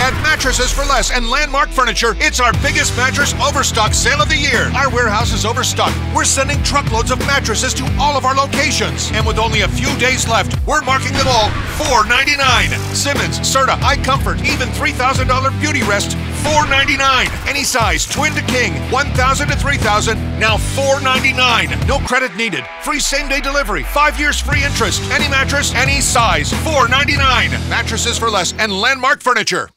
At Mattresses for Less and Landmark Furniture, it's our biggest mattress overstock sale of the year. Our warehouse is overstocked. We're sending truckloads of mattresses to all of our locations. And with only a few days left, we're marking them all $4.99. SIMMONS, SERTA, iCOMFORT, even $3,000 BEAUTYREST, $4.99. Any size, twin to king, $1,000 to $3,000, now $4.99. No credit needed. Free same-day delivery. 5 years free interest. Any mattress, any size, $4.99. Mattresses for Less and Landmark Furniture.